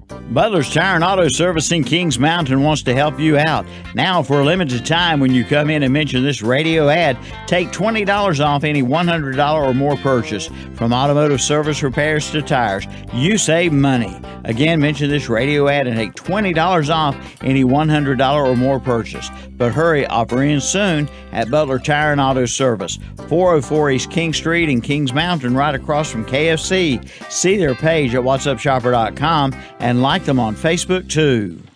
Butler's Tire and Auto Service in Kings Mountain wants to help you out. Now, for a limited time, when you come in and mention this radio ad, take $20 off any $100 or more purchase. From automotive service repairs to tires, you save money. Again, mention this radio ad and take $20 off any $100 or more purchase. But hurry, offer ends soon at Butler Tire and Auto Service, 404 East King Street in Kings Mountain, right across from KFC. See their page at whatsupshopper.com and like them on Facebook too.